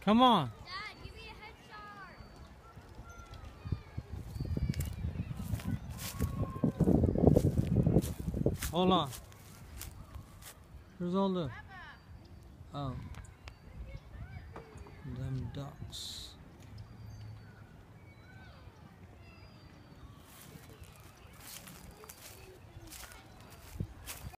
Come on. Dad, give me a headshot. Hold on. Here's all the... Oh. Them ducks.